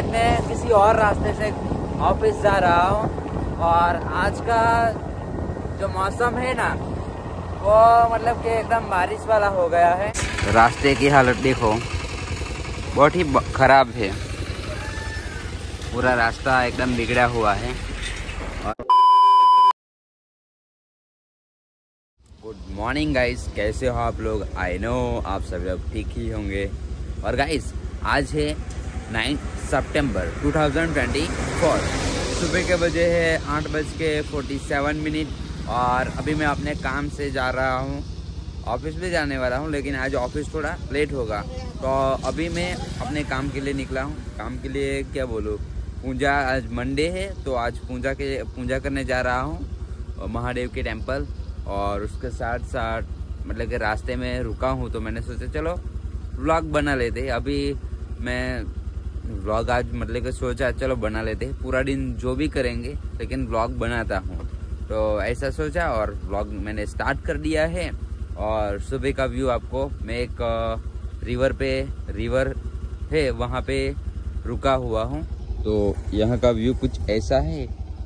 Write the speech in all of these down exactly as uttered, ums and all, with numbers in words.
आज मैं किसी और रास्ते से ऑफिस जा रहा हूँ और आज का जो मौसम है ना वो मतलब कि एकदम बारिश वाला हो गया है। रास्ते की हालत देखो, बहुत ही खराब है, पूरा रास्ता एकदम बिगड़ा हुआ है। और गुड मॉर्निंग गाइस, कैसे हो आप लोग? आई नो आप सब लोग ठीक ही होंगे। और गाइस आज है नाइन सितंबर टू थाउजेंड ट्वेंटी फोर, सुबह के बजे है आठ बज के फोर्टी सेवन मिनट और अभी मैं अपने काम से जा रहा हूँ, ऑफिस भी जाने वाला हूँ, लेकिन आज ऑफिस थोड़ा लेट होगा। तो अभी मैं अपने काम के लिए निकला हूँ। काम के लिए क्या बोलूँ, पूजा, आज मंडे है तो आज पूजा के पूजा करने जा रहा हूँ महादेव के टेम्पल। और उसके साथ साथ मतलब कि रास्ते में रुका हूँ तो मैंने सोचा चलो व्लॉग बना लेते। अभी मैं व्लॉग आज मतलब कि सोचा चलो बना लेते, पूरा दिन जो भी करेंगे लेकिन व्लॉग बनाता हूँ, तो ऐसा सोचा और व्लॉग मैंने स्टार्ट कर दिया है। और सुबह का व्यू आपको मैं एक रिवर पे रिवर है वहाँ पे रुका हुआ हूँ, तो यहाँ का व्यू कुछ ऐसा है।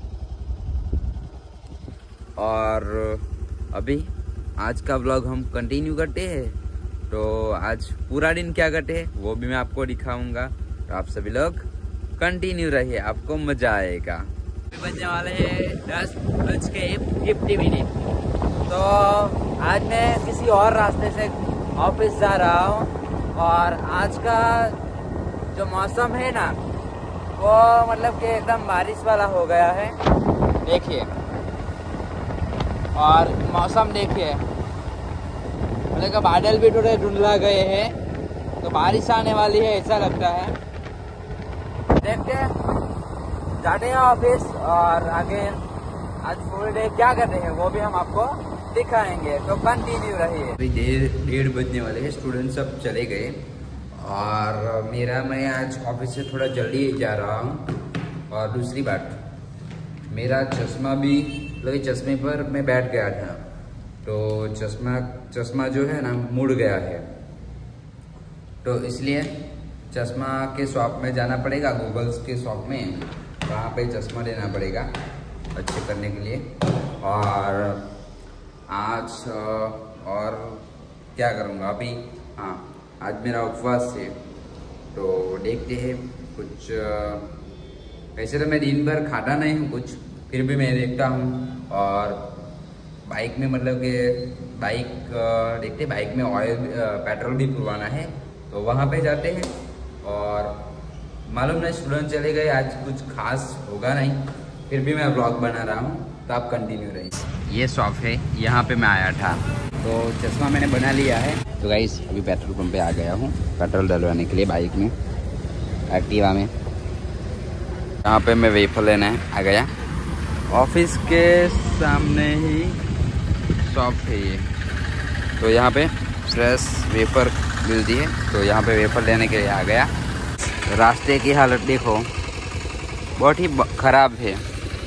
और अभी आज का व्लॉग हम कंटिन्यू करते हैं, तो आज पूरा दिन क्या करते हैं वो भी मैं आपको दिखाऊंगा, तो आप सभी लोग कंटिन्यू रहिए, आपको मजा आएगा। अभी बजने वाले हैं दस बज के फिफ्टी मिनट। तो आज मैं किसी और रास्ते से ऑफिस जा रहा हूँ और आज का जो मौसम है ना वो मतलब कि एकदम बारिश वाला हो गया है, देखिए। और मौसम देखिए, मतलब कि बादल भी थोड़े धुंधला गए हैं, तो बारिश आने वाली है ऐसा लगता है। देखते हैं, जाते हैं ऑफिस और आगे आज फुल डे क्या करते हैं वो भी हम आपको दिखाएंगे, तो कंटिन्यू रहिए। अभी डेढ़ डेढ़ बजने वाले हैं, स्टूडेंट सब चले गए और मेरा मैं आज ऑफिस से थोड़ा जल्दी जा रहा हूँ। और दूसरी बात, मेरा चश्मा भी मतलब चश्मे पर मैं बैठ गया था, तो चश्मा चश्मा जो है ना मुड़ गया है, तो इसलिए चश्मा के शॉप में जाना पड़ेगा, गूगल्स के शॉप में, वहाँ पे चश्मा लेना पड़ेगा अच्छे करने के लिए। और आज और क्या करूँगा अभी, हाँ आज मेरा उपवास है, तो देखते हैं कुछ। वैसे तो मैं दिन भर खाता नहीं हूँ कुछ, फिर भी मैं देखता हूँ। और बाइक में मतलब कि बाइक देखते, बाइक में ऑयल पेट्रोल भी पुरवाना है, तो वहाँ पे जाते हैं। और मालूम नहीं स्टूडेंट चले गए, आज कुछ खास होगा नहीं, फिर भी मैं ब्लॉग बना रहा हूँ, तो आप कंटिन्यू रहिए। ये शॉप है, यहाँ पे मैं आया था, तो चश्मा मैंने बना लिया है। तो गाइस अभी पेट्रोल पंप पे आ गया हूँ पेट्रोल डलवाने के लिए, बाइक में, एक्टिवा में। यहाँ पे मैं वेफर लेने आ गया, ऑफिस के सामने ही शॉप है ये, तो यहाँ पे फ्रेश वेफर मिलती है, तो यहाँ पे वेफर लेने के लिए आ गया। रास्ते की हालत देखो, बहुत ही ख़राब है,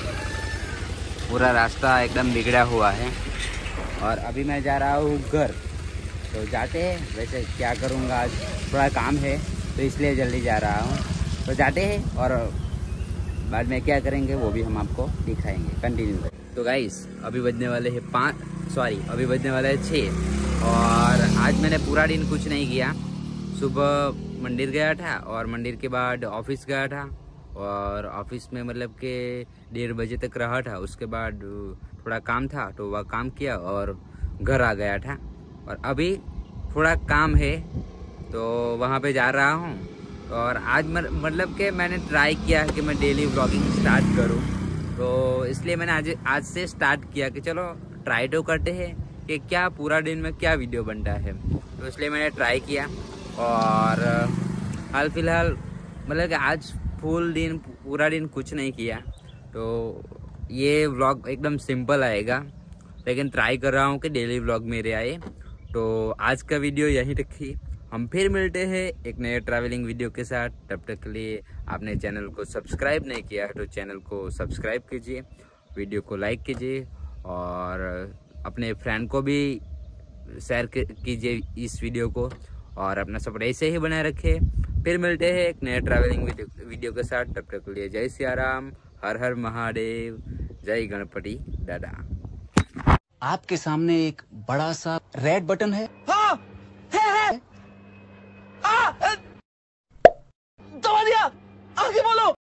पूरा रास्ता एकदम बिगड़ा हुआ है। और अभी मैं जा रहा हूँ घर, तो जाते हैं। वैसे क्या करूँगा, आज थोड़ा काम है तो इसलिए जल्दी जा रहा हूँ, तो जाते हैं और बाद में क्या करेंगे वो भी हम आपको दिखाएंगे, कंटिन्यू। तो गाइस अभी बजने वाले हैं पाँच सॉरी अभी बजने वाले हैं छः और आज मैंने पूरा दिन कुछ नहीं किया। सुबह मंदिर गया था और मंदिर के बाद ऑफिस गया था, और ऑफिस में मतलब कि डेढ़ बजे तक रहा था। उसके बाद थोड़ा काम था तो वह काम किया और घर आ गया था। और अभी थोड़ा काम है तो वहाँ पे जा रहा हूँ। और आज मतलब कि मैंने ट्राई किया है कि मैं डेली व्लॉगिंग स्टार्ट करूं, तो इसलिए मैंने आज आज से स्टार्ट किया कि चलो ट्राई तो करते हैं कि क्या पूरा दिन में क्या वीडियो बनता है, तो इसलिए मैंने ट्राई किया। और हाल फिलहाल मतलब कि आज फुल दिन पूरा दिन कुछ नहीं किया, तो ये व्लॉग एकदम सिंपल आएगा, लेकिन ट्राई कर रहा हूँ कि डेली व्लॉग मेरे आए। तो आज का वीडियो यहीं तक ही, हम फिर मिलते हैं एक नए ट्रैवलिंग वीडियो के साथ। तब तक के लिए आपने चैनल को सब्सक्राइब नहीं किया है तो चैनल को सब्सक्राइब कीजिए, वीडियो को लाइक कीजिए और अपने फ्रेंड को भी शेयर कीजिए इस वीडियो को। और अपना सपोर्ट ऐसे ही बनाए रखे। फिर मिलते हैं एक नए ट्रैवलिंग वीडियो, वीडियो के साथ। तब तक के लिए जय सियाराम, हर हर महादेव, जय गणपति दादा। आपके सामने एक बड़ा सा रेड बटन है। हाँ, है, है। आ, दबा दिया, आगे बोलो।